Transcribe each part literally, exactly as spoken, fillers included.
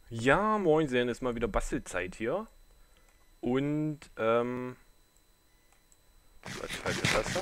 Ja, moin, ist mal wieder Bastelzeit hier. Und, ähm, was, falsche Taste?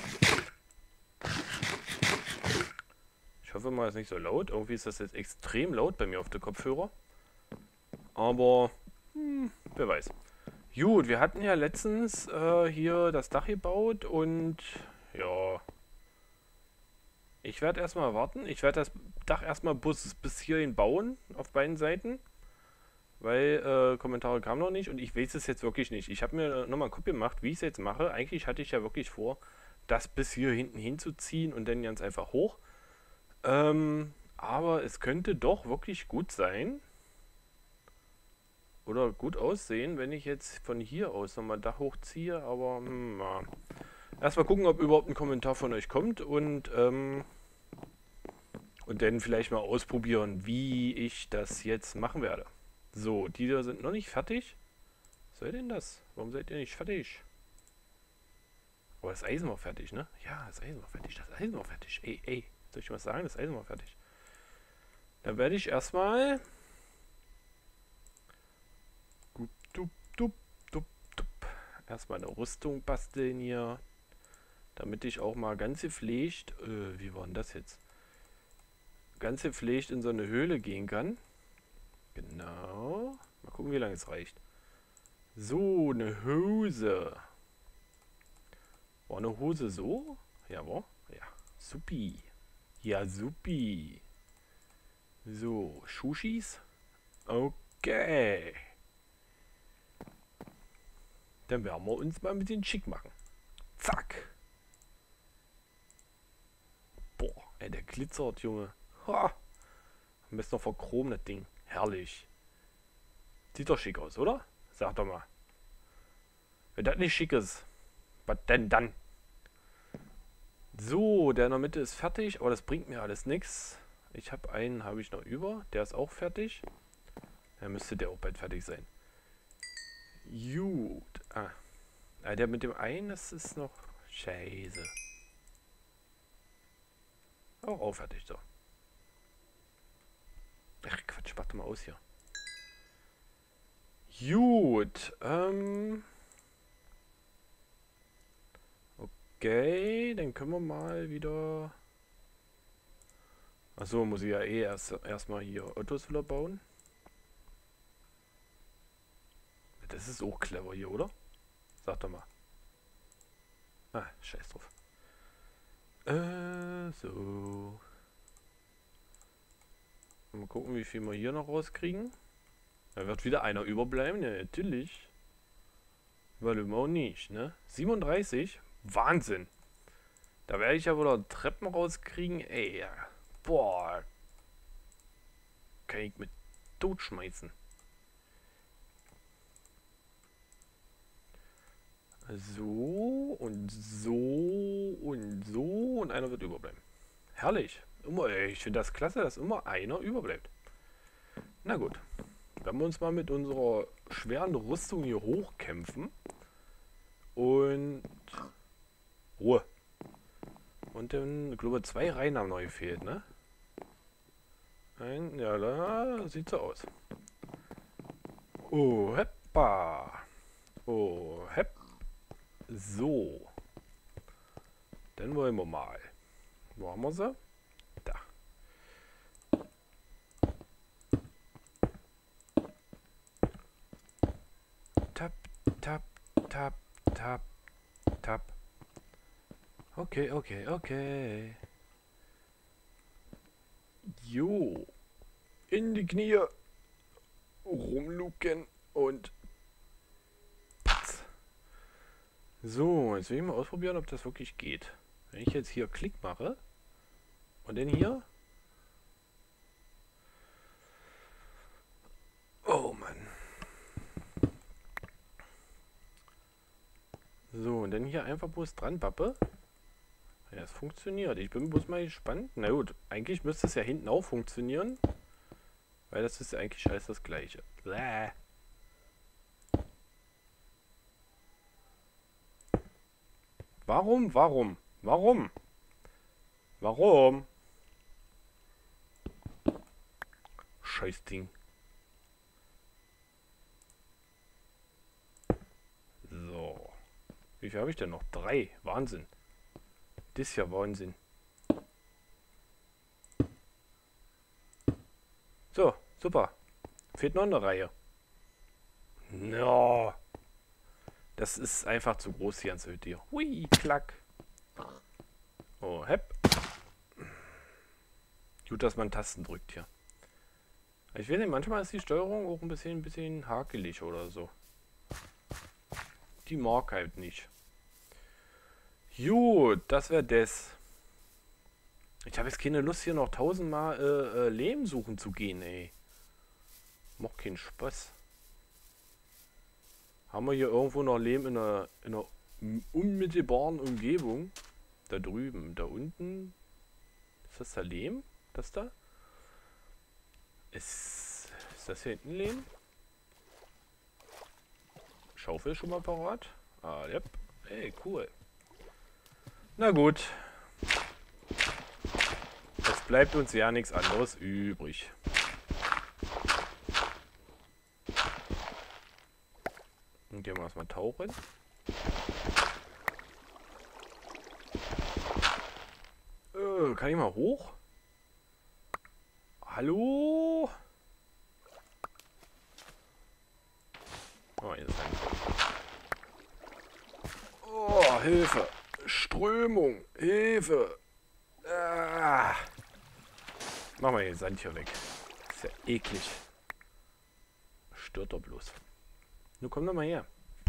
Ich hoffe mal, es ist nicht so laut. Irgendwie ist das jetzt extrem laut bei mir auf der Kopfhörer. Aber, hm, wer weiß. Gut, wir hatten ja letztens äh, hier das Dach gebaut und, ja, ich werde erstmal warten. Ich werde das Dach erstmal bis, bis hierhin bauen, auf beiden Seiten. Weil äh, Kommentare kamen noch nicht und ich weiß es jetzt wirklich nicht. Ich habe mir nochmal einen Kopf gemacht, wie ich es jetzt mache. Eigentlich hatte ich ja wirklich vor, das bis hier hinten hinzuziehen und dann ganz einfach hoch. Ähm, aber es könnte doch wirklich gut sein oder gut aussehen, wenn ich jetzt von hier aus nochmal Dach hochziehe. Aber hm, ja. Erstmal gucken, ob überhaupt ein Kommentar von euch kommt und, ähm, und dann vielleicht mal ausprobieren, wie ich das jetzt machen werde. So, die da sind noch nicht fertig. Was soll denn das? Warum seid ihr nicht fertig? Oh, das Eisen war fertig, ne? Ja, das Eisen war fertig. Das Eisen war fertig. Ey, ey. Soll ich was sagen? Das Eisen war fertig. Dann werde ich erstmal. Dup, dup, dup, dup, dup. Erstmal eine Rüstung basteln hier. Damit ich auch mal ganz gepflegt. Äh, wie war denn das jetzt? Ganz gepflegt in so eine Höhle gehen kann. Genau. Mal gucken, wie lange es reicht. So, eine Hose. War eine Hose so? Ja, war? Ja. Supi. Ja, supi. So, Schuschis? Okay. Dann werden wir uns mal ein bisschen schick machen. Zack. Boah, ey, der glitzert, Junge. Ha. Am besten noch verchromt, das Ding. Herrlich. Sieht doch schick aus, oder? Sag doch mal. Wenn das nicht schick ist, was denn dann? So, der in der Mitte ist fertig, aber das bringt mir alles nichts. Ich habe einen, habe ich noch über. Der ist auch fertig. Dann müsste der auch bald fertig sein. Gut. Ah. ah der mit dem einen, das ist noch scheiße. Auch, auch fertig, so. Ach, Quatsch, warte mal aus hier. Gut, ähm... Okay, dann können wir mal wieder... Achso, muss ich ja eh erst erstmal hier Autos wieder bauen. Das ist auch clever hier, oder? Sag doch mal. Ah, scheiß drauf. Äh, so. Mal gucken, wie viel wir hier noch rauskriegen. Da wird wieder einer überbleiben, ja, natürlich. Warum auch nicht, ne? siebenunddreißig? Wahnsinn! Da werde ich ja wohl Treppen rauskriegen, ey. Ja. Boah. Kann ich mit totschmeißen. So und so und so und einer wird überbleiben. Herrlich. Immer, ey, ich finde das klasse, dass immer einer überbleibt. Na gut. Werden wir uns mal mit unserer schweren Rüstung hier hochkämpfen. Und Ruhe. Und dann, ich glaube, zwei Reihen haben noch gefehlt, ne? Ein, ja, da sieht so aus. Oh, heppa. Oh, hepp. So. Dann wollen wir mal. Wo haben wir sie? Da. Tap, tap, tap, tap, tap. Okay, okay, okay. Jo. In die Knie. Rumluken und patz. So, jetzt will ich mal ausprobieren, ob das wirklich geht. Wenn ich jetzt hier Klick mache und dann hier. Oh Mann. So, und dann hier einfach bloß dran pappe. Ja, es funktioniert. Ich bin bloß mal gespannt. Na gut, eigentlich müsste es ja hinten auch funktionieren. Weil das ist ja eigentlich alles das Gleiche. Bläh. Warum? Warum? Warum? Warum? Scheiß Ding. Wie viel habe ich denn noch? Drei. Wahnsinn. Das ist ja Wahnsinn. So, super. Fehlt noch eine Reihe. No. Das ist einfach zu groß hier ans Hütte. Hui, klack. Oh, hepp. Gut, dass man Tasten drückt hier. Ich weiß nicht, manchmal ist die Steuerung auch ein bisschen, ein bisschen hakelig oder so. Die mag halt nicht. Gut, das wäre das. Ich habe jetzt keine Lust, hier noch tausendmal äh, äh, Lehm suchen zu gehen, ey. Macht keinen Spaß. Haben wir hier irgendwo noch Lehm in einer, in einer unmittelbaren Umgebung? Da drüben, da unten. Ist das da Lehm? Das da? Ist, ist das hier hinten Lehm? Schaufel schon mal parat? Ah, ja. Ey, cool. Na gut. Jetzt bleibt uns ja nichts anderes übrig. Und gehen wir erstmal tauchen. Äh, kann ich mal hoch? Hallo? Oh, hier ist ein... Oh, Hilfe. Strömung. Hilfe. Ah. Machen wir den Sand hier weg. Ist ja eklig. Stört doch bloß. Nun komm doch mal her.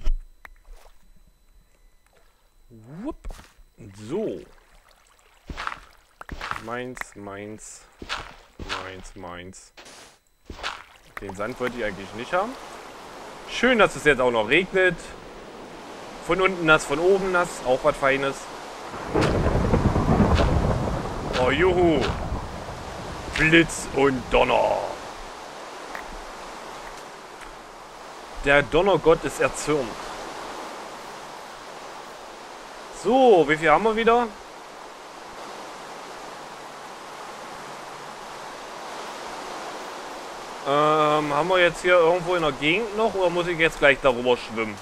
Wupp. So. Meins, meins. Meins, meins. Den Sand wollte ich eigentlich nicht haben. Schön, dass es jetzt auch noch regnet. Von unten nass, von oben nass. Auch was Feines. Oh, juhu. Blitz und Donner. Der Donnergott ist erzürnt. So, wie viel haben wir wieder? Ähm, haben wir jetzt hier irgendwo in der Gegend noch oder muss ich jetzt gleich darüber schwimmen?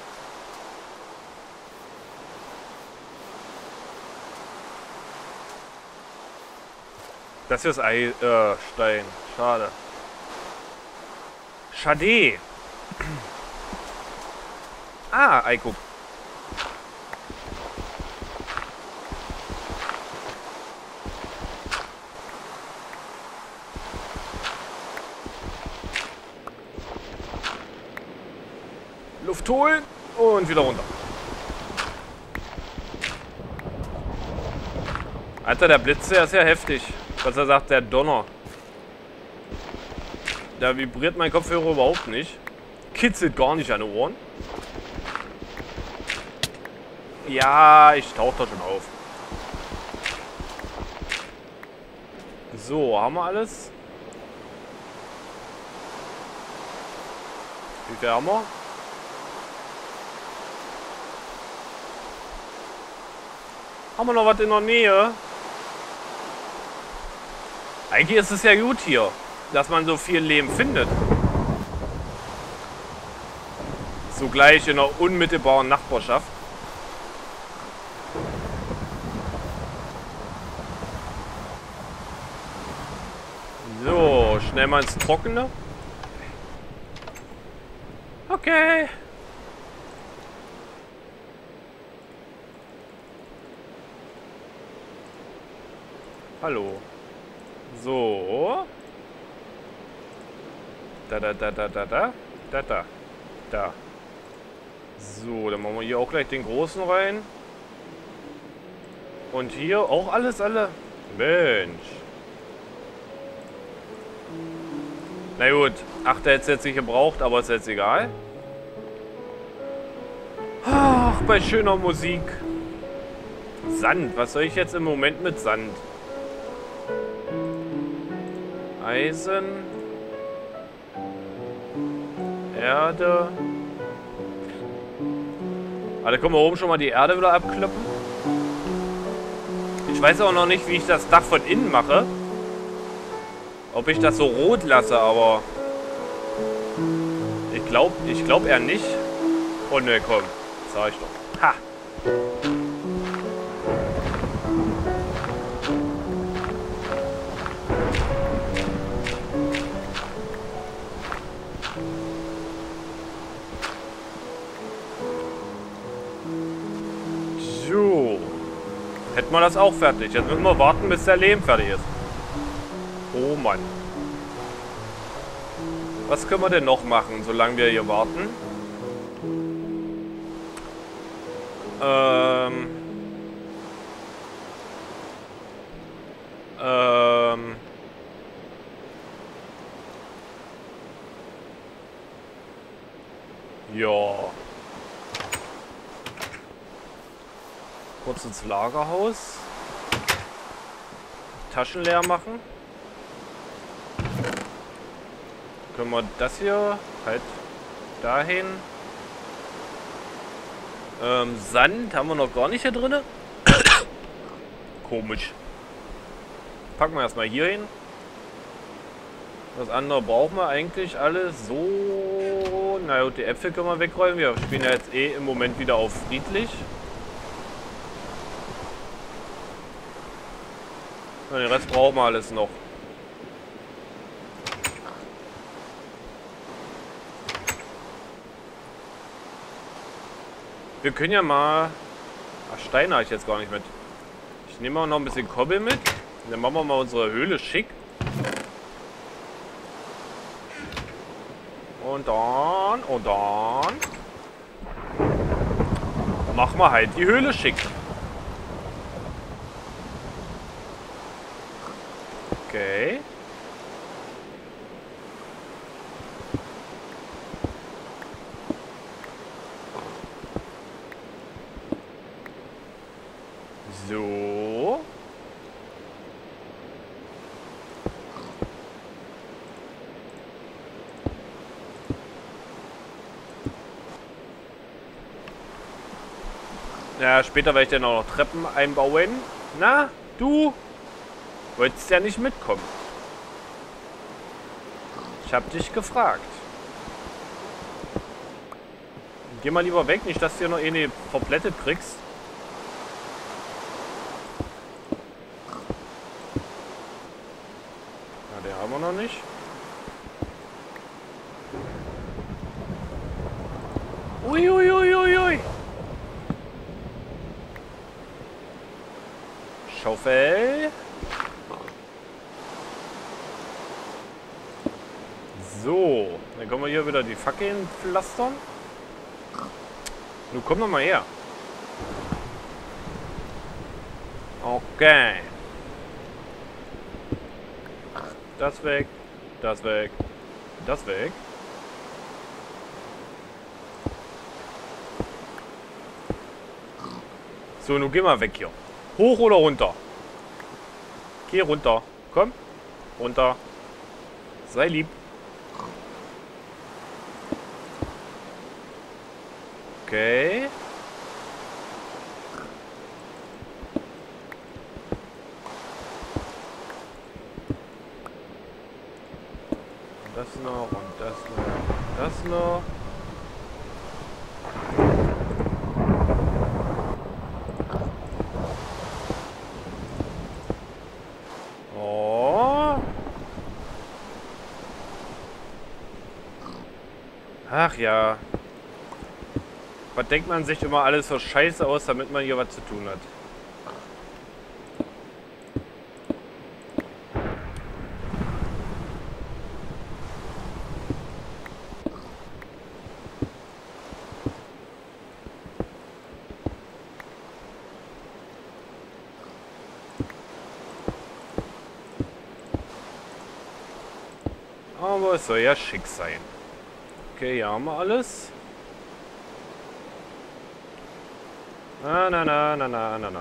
Das hier ist Ei, äh, Stein. Schade. Schade. Ah, Ei, guck. Luft holen und wieder runter. Alter, der Blitz, der ist ja heftig. Was er sagt, der Donner. Da vibriert mein Kopfhörer überhaupt nicht. Kitzelt gar nicht an den Ohren. Ja, ich tauche da schon auf. So, haben wir alles? Wie viel haben wir? Haben wir noch was in der Nähe? Eigentlich ist es ja gut hier, dass man so viel Lehm findet. So gleich in einer unmittelbaren Nachbarschaft. So, schnell mal ins Trockene. Okay. Hallo. So. Da, da, da, da, da, da. Da, da. Da. So, dann machen wir hier auch gleich den großen rein. Und hier auch alles, alle. Mensch. Na gut. Achter hätte es jetzt nicht gebraucht, aber ist jetzt egal. Ach, bei schöner Musik. Sand. Was soll ich jetzt im Moment mit Sand? Eisen. Erde. Ah, da können wir oben schon mal die Erde wieder abkloppen. Ich weiß auch noch nicht, wie ich das Dach von innen mache. Ob ich das so rot lasse, aber... Ich glaube ich glaub eher nicht. Oh ne, komm. Sag ich doch. Ha! So. Hätten wir das auch fertig. Jetzt müssen wir warten, bis der Lehm fertig ist. Oh Mann. Was können wir denn noch machen, solange wir hier warten? Ähm. Ähm. Ja. Kurz ins Lagerhaus. Taschen leer machen. Können wir das hier halt dahin. Ähm, Sand haben wir noch gar nicht hier drin. Komisch. Packen wir erstmal hier hin. Das andere brauchen wir eigentlich alles so. Na gut, die Äpfel können wir wegräumen. Wir spielen ja jetzt eh im Moment wieder auf friedlich. Und den Rest brauchen wir alles noch. Wir können ja mal... Ach, Steine habe ich jetzt gar nicht mit. Ich nehme auch noch ein bisschen Kobbel mit. Dann machen wir mal unsere Höhle schick. Und dann... Und dann... Machen wir halt die Höhle schick. Okay. So. Ja, später werde ich dann auch noch Treppen einbauen. Na, du wolltest ja nicht mitkommen. Ich habe dich gefragt. Geh mal lieber weg, nicht, dass du hier noch eine verplättet kriegst. Na, den haben wir noch nicht. Uiuiuiui. Ui, ui, ui. Schaufel. So, dann können wir hier wieder die Fackeln pflastern. Nun komm doch mal her. Okay. Das weg, das weg, das weg. So, nun geh mal weg hier. Hoch oder runter? Geh runter. Komm. Runter. Sei lieb. Okay. Das noch und das noch. Das noch. Oh. Ach ja. Was denkt man sich immer alles so scheiße aus, damit man hier was zu tun hat? Aber es soll ja schick sein. Okay, hier haben wir alles. Na, na, na, na, na, na, na.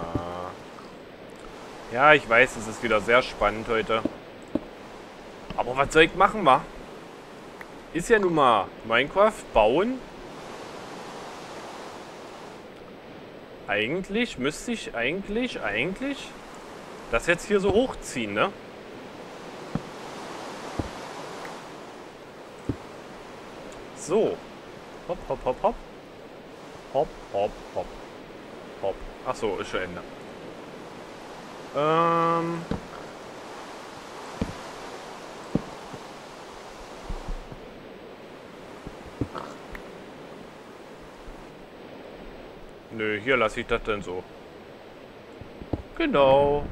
Ja, ich weiß, es ist wieder sehr spannend heute. Aber was soll ich machen, wa? Ist ja nun mal Minecraft bauen. Eigentlich müsste ich, eigentlich, eigentlich das jetzt hier so hochziehen, ne? So. Hopp, hopp, hopp, hopp. Hopp, hopp, hopp. Hopp. Ach so, ist schon Ende. Ähm... Nö, hier lasse ich das denn so. Genau.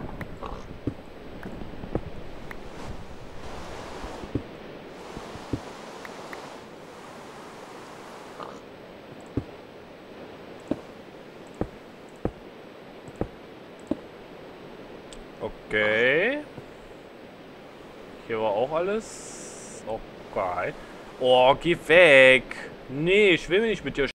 Okay. Hier war auch alles. Okay. Oh, geh weg. Nee, ich will nicht mit dir